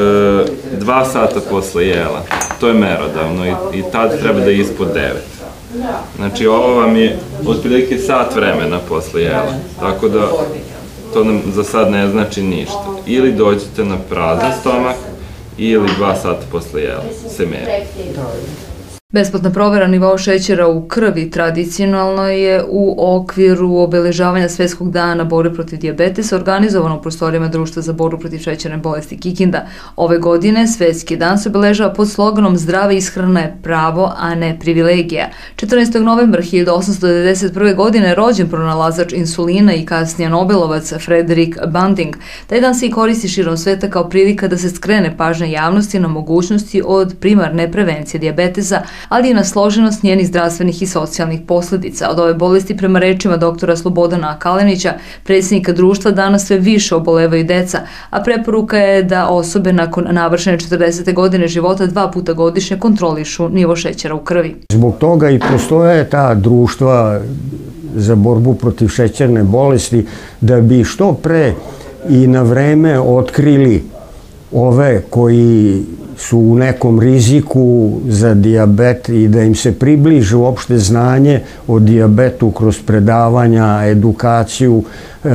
2 sata posle jela. To je merodavno i tad treba da je ispod 9. Znači, ovo vam je otprilike sat vremena posle jela. Tako da, to nam za sad ne znači ništa. Ili dođete na prazan stomak, ili 2 sata posle jela se meri. Besplatna provera nivoa šećera u krvi tradicionalno je u okviru obeležavanja Svetskog dana borbe protiv dijabetesa organizovano u prostorijama Društva za borbu protiv šećerne bolesti Kikinda. Ove godine Svetski dan se obeležava pod sloganom Zdrava ishrana je pravo, a ne privilegija. 14. novembra 1891. godine je rođen pronalazač insulina i kasnije Nobelovac Frederick Banting. Taj dan se i koristi širom sveta kao prilika da se skrene pažnja javnosti na mogućnosti od primarne prevencije dijabetesa, ali i na složenost njenih zdravstvenih i socijalnih posledica. Od ove bolesti, prema rečima doktora Slobodana Kalenića, predsjednika društva, danas sve više obolevaju deca, a preporuka je da osobe nakon navršene 40. godine života 2 puta godišnje kontrolišu nivo šećera u krvi. Zbog toga i postoje ta društva za borbu protiv šećerne bolesti, da bi što pre i na vreme otkrili ove koji su u nekom riziku za dijabet i da im se približi uopšte znanje o dijabetu kroz predavanja, edukaciju,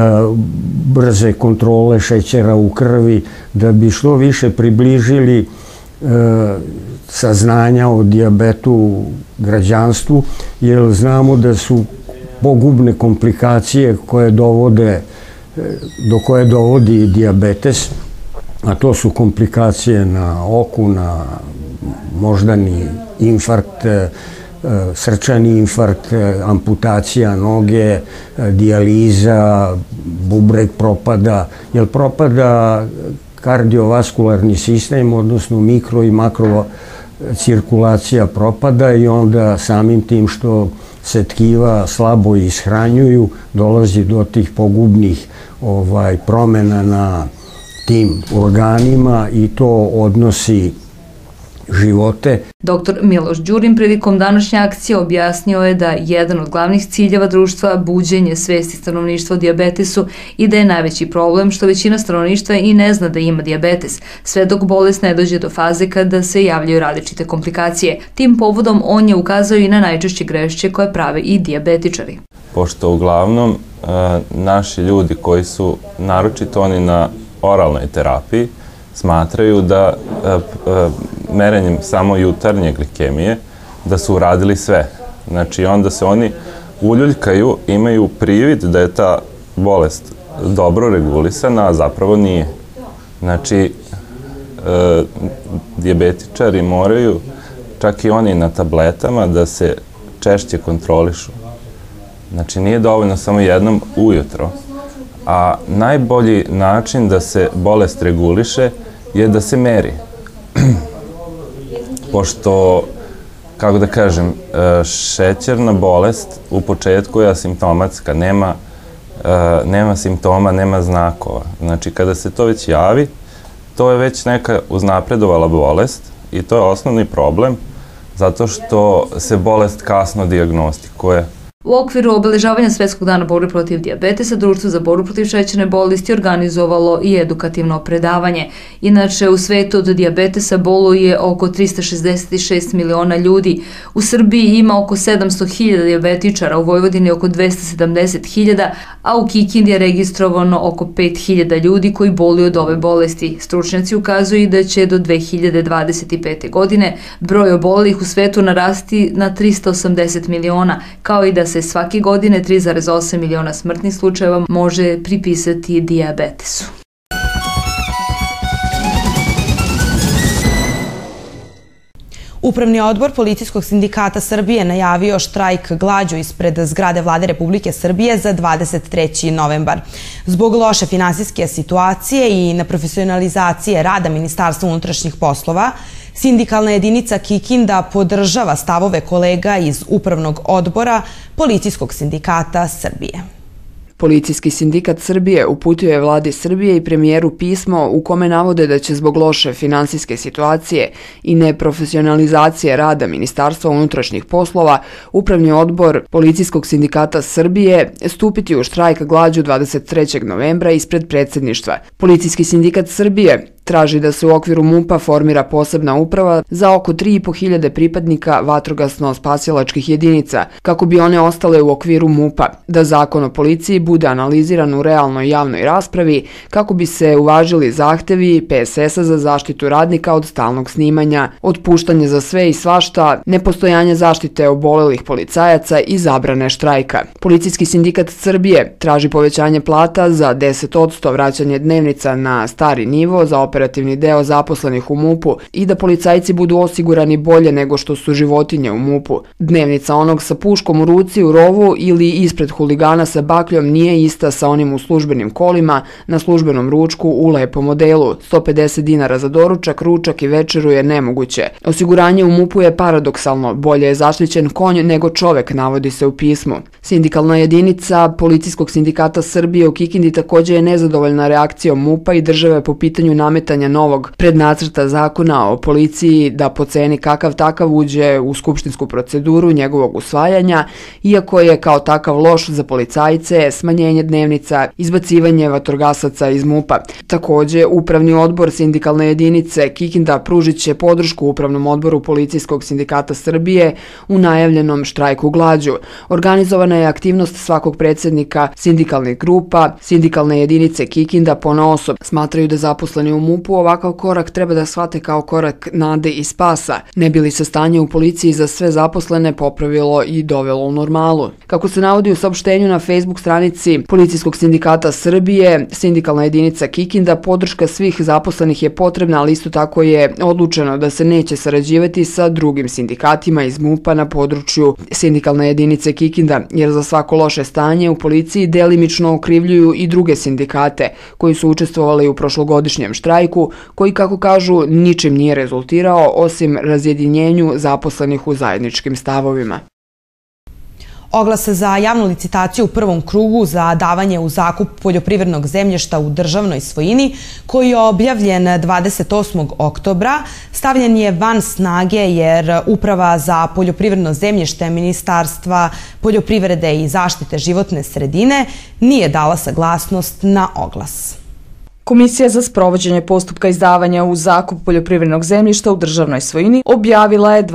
brze kontrole šećera u krvi, da bi što više približili saznanja o dijabetu građanstvu, jer znamo da su pogubne komplikacije do koje dovodi dijabetes, a to su komplikacije na oku, na moždani infarkt, srčani infarkt, amputacija noge, dijaliza, bubreg propada, jer propada kardiovaskularni sistem, odnosno mikro i makro cirkulacija propada i onda samim tim što se tkiva slabo ishranjuju, dolazi do tih pogubnih promena na tim organima i to odnosi živote. Dr. Miloš Đurin prilikom današnje akcije objasnio je da jedan od glavnih ciljeva društva buđenje svesti stanovništva o dijabetesu i da je najveći problem što većina stanovništva i ne zna da ima dijabetes, sve dok bolest ne dođe do faze kada se javljaju različite komplikacije. Tim povodom on je ukazao i na najčešće greške koje prave i dijabetičari. Pošto uglavnom naši ljudi koji su, naročito oni na oralnoj terapiji, smatraju da merenjem samo jutarnje glikemije da su uradili sve. Znači onda se oni uljuljkaju, imaju privid da je ta bolest dobro regulisana, a zapravo nije. Znači dijabetičari moraju, čak i oni na tabletama, da se češće kontrolišu. Znači nije dovoljno samo jednom ujutro, a najbolji način da se bolest reguliše je da se meri. Pošto, kako da kažem, šećerna bolest u početku je asimptomatska, nema simptoma, nema znakova. Znači kada se to već javi, to je već neka uznapredovala bolest i to je osnovni problem zato što se bolest kasno dijagnostikuje. U okviru obeležavanja Svetskog dana borbe protiv dijabetesa, Društvo za borbu protiv šećerne bolesti organizovalo i edukativno predavanje. Inače, u svetu od dijabetesa boluje oko 366 miliona ljudi. U Srbiji ima oko 700.000 dijabetičara, u Vojvodini oko 270.000, a u Kikindi je registrovano oko 5.000 ljudi koji boluju od ove bolesti. Stručnjaci ukazuju da će do 2025. godine broj obolelih u svetu narasti na 380 miliona, kao i da se svake godine 3,8 miliona smrtnih slučajeva može pripisati dijabetesu. Upravni odbor Policijskog sindikata Srbije najavio štrajk glađu ispred zgrade Vlade Republike Srbije za 23. novembar. Zbog loše finansijske situacije i neprofesionalizacije rada Ministarstva unutrašnjih poslova, sindikalna jedinica Kikinda podržava stavove kolega iz Upravnog odbora Policijskog sindikata Srbije. Policijski sindikat Srbije uputio je vladi Srbije i premijeru pismo u kome navode da će zbog loše finansijske situacije i neprofesionalizacije rada Ministarstva unutrašnjih poslova Upravni odbor Policijskog sindikata Srbije stupiti u štrajk glađu 23. novembra ispred predsjedništva. Policijski sindikat Srbije traži da se u okviru MUP-a formira posebna uprava za oko 3.500 pripadnika vatrogasno-spasilačkih jedinica, kako bi one ostale u okviru MUP-a, da zakon o policiji bude analiziran u realnoj javnoj raspravi, kako bi se uvažili zahtevi PSS-a za zaštitu radnika od stalnog snimanja, otpuštanje za sve i svašta, nepostojanje zaštite obolelih policajaca i zabrane štrajka. Policijski sindikat Srbije traži povećanje plata za 10%, vraćanje dnevnica na stari nivo za operativni deo zaposlenih u MUP-u i da policajci budu osigurani bolje nego što su životinje u MUP-u. Dnevnica onog sa puškom u ruci u rovu ili ispred huligana sa bakljom nije ista sa onim u službenim kolima, na službenom ručku u lepom modelu. 150 dinara za doručak, ručak i večeru je nemoguće. Osiguranje u MUP-u je paradoksalno, bolje je zaštićen konj nego čovek, navodi se u pismu. Sindikalna jedinica Policijskog sindikata Srbije u Kikindi također je nezadovoljna reakcijom MUP-a i države po pitanju nametanja novog prednacrta zakona o policiji da po ceni kakav takav uđe u skupštinsku proceduru njegovog usvajanja, iako je kao takav loš za policajce, smanjenje dnevnica, izbacivanje vatrogasaca iz MUP-a. Također, Upravni odbor sindikalne jedinice Kikinda pružit će podršku Upravnom odboru Policijskog sindikata Srbije u najavljenom štrajku glađu. Organizovana je aktivnost svakog predsjednika sindikalnih grupa. Sindikalne jedinice Kikinda ponaosob smatraju da zaposleni u MUP-u ovakav korak treba da shvate kao korak nade i spasa, ne bi li se stanje u policiji za sve zaposlene popravilo i dovelo u normalu. Kako se navodi u saopštenju na Facebook stranici Policijskog sindikata Srbije, sindikalna jedinica Kikinda, podrška svih zaposlenih je potrebna, ali isto tako je odlučeno da se neće sarađivati sa drugim sindikatima iz MUP-a na području sindikalne jedinice Kikinda, jer za svako loše stanje u policiji delimično okrivljuju i druge sindikate koji su učestvovali u prošlogodišnjem štrajku, koji, kako kažu, ničim nije rezultirao osim razjedinjenju zaposlenih u zajedničkim stavovima. Oglas za javnu licitaciju u prvom krugu za davanje u zakup poljoprivrednog zemljišta u državnoj svojini, koji je objavljen 28. oktobra, stavljen je van snage jer Uprava za poljoprivredno zemljište Ministarstva poljoprivrede i zaštite životne sredine nije dala saglasnost na oglas. Komisija za sprovođenje postupka izdavanja u zakup poljoprivrednog zemljišta u državnoj svojini objavila je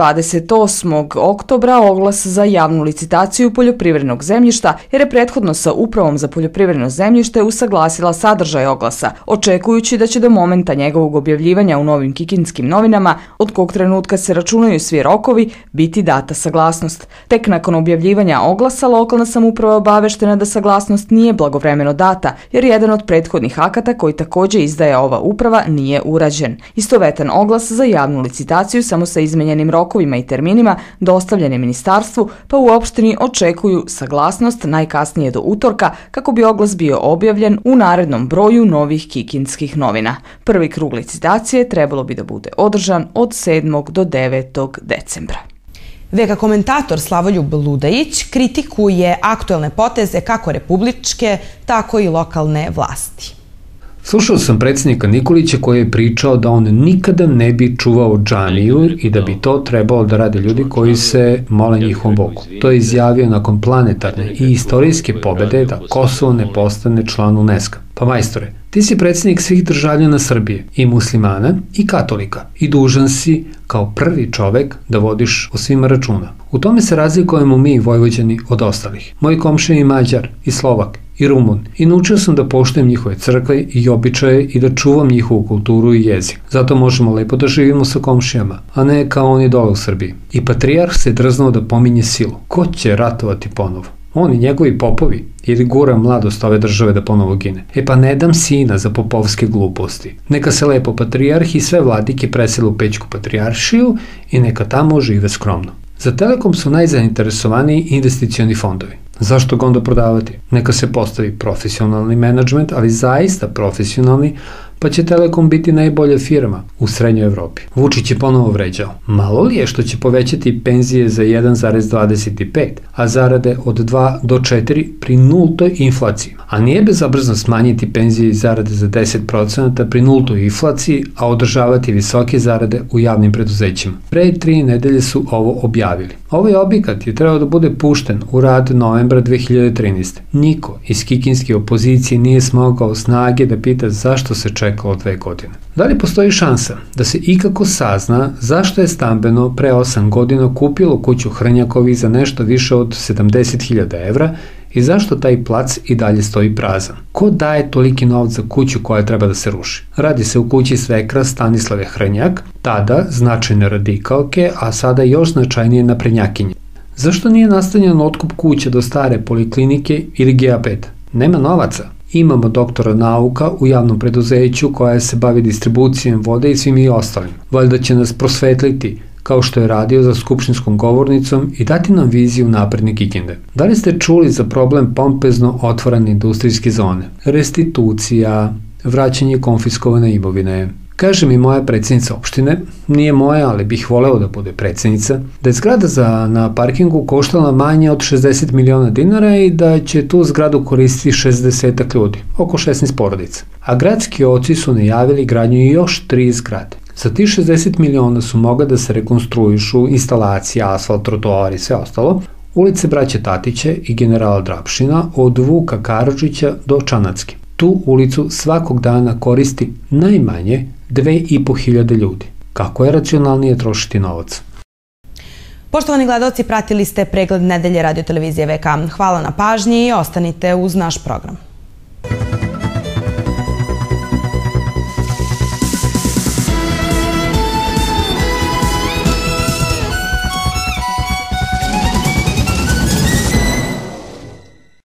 28. oktobra oglas za javnu licitaciju poljoprivrednog zemljišta jer je prethodno sa Upravom za poljoprivredno zemljište usaglasila sadržaj oglasa, očekujući da će do momenta njegovog objavljivanja u Novim Kikinskim novinama, od kog trenutka se računaju svi rokovi, biti data saglasnost. Tek nakon objavljivanja oglasa lokalna samouprava obaveštena da saglasnost nije blagovremeno data, jer jedan od prethodnih akata koji također izdaje ova uprava nije urađen. Istovetan oglas za javnu licitaciju samo sa izmenjenim rokovima i terminima dostavljen je ministarstvu, pa u opštini očekuju saglasnost najkasnije do utorka kako bi oglas bio objavljen u narednom broju Novih Kikinskih novina. Prvi krug licitacije trebalo bi da bude održan od 7. do 9. decembra. VK komentator Slavoljub Ludajić kritikuje aktuelne poteze kako republičke, tako i lokalne vlasti. Slušao sam predsjednika Nikolića koji je pričao da on nikada ne bi čuvao džamiju i da bi to trebalo da rade ljudi koji se mole njihovom Bogu. To je izjavio nakon planetarne i istorijske pobede da Kosovo ne postane član UNESCO. Pa majstore, ti si predsjednik svih državljana Srbije, i muslimana i katolika, i dužan si kao prvi čovek da vodiš o svima računa. U tome se razlikujemo mi Vojvođani od ostalih. Moji komšije i Mađar, i Slovak, i Rumun, i naučio sam da poštujem njihove crkve i običaje i da čuvam njihovu kulturu i jezik. Zato možemo lepo da živimo sa komšijama, a ne kao oni dole u Srbiji. I patrijarh se drznuo da pominje silu. Ko će ratovati ponovo? On i njegovi popovi, ili gura mladost ove države da ponovo gine. E pa ne dam sina za popovske gluposti. Neka se lepo patrijarh i sve vladike presele u Pećku patrijaršiju i neka tamo žive skromno. Za Telekom su najzainteresovaniji investicioni fondovi. Zašto ga onda prodavati? Neka se postavi profesionalni menadžment, ali zaista profesionalni, pa će Telekom biti najbolja firma u Srednjoj Evropi. Vučić je ponovo vređao. Malo li je što će povećati penzije za 1,25, a zarade od 2 do 4 pri nultoj inflaciji? A nije bezobrazno smanjiti penzije i zarade za 10% pri nultoj inflaciji, a održavati visoke zarade u javnim preduzećima. Pre 3 nedelje su ovo objavili. Ovaj objekat je trebao da bude pušten u rad novembra 2013. Niko iz kikinske opozicije nije smogao snage da pita zašto se čekalo 2 godine. Da li postoji šansa da se ikako sazna zašto je stambeno pre 8 godina kupilo kuću Hrnjakovi za nešto više od 70.000 evra i zašto taj plac i dalje stoji prazan? Ko daje toliki novac za kuću koja treba da se ruši? Radi se u kući svekra Stanislave Hrnjak, tada značajne radikalke, a sada još značajnije naprednjakinje. Zašto nije nastavljen otkup kuća do stare poliklinike ili GA5? Nema novaca. Imamo doktora nauka u javnom preduzeću koja se bavi distribucijom vode i svim i ostalim. Valjda će nas prosvetliti, kao što je radio za skupštinskom govornicom i dati nam viziju napredne Kikinde. Da li ste čuli za problem pompezno otvorene industrijske zone? Restitucija, vraćanje konfiskovane imovine. Kaže mi moja predsjednica opštine, nije moja, ali bih voleo da bude predsjednica, da je zgrada na parkingu koštala manje od 60 miliona dinara i da će tu zgradu koristiti 60 ljudi, oko 16 porodica. A gradski oci su najavili gradnju još 3 zgrade. Za tih 60 miliona su mogli da se rekonstruišu instalacije, asfalt, trotoari i sve ostalo, ulice Braće Tatiće i generala Drapšina od Vuka Karadžića do Čanacke. Tu ulicu svakog dana koristi najmanje 2.500 ljudi. Kako je racionalnije trošiti novac? Poštovani gledalci, pratili ste pregled nedelje Radio televizije VK. Hvala na pažnji i ostanite uz naš program.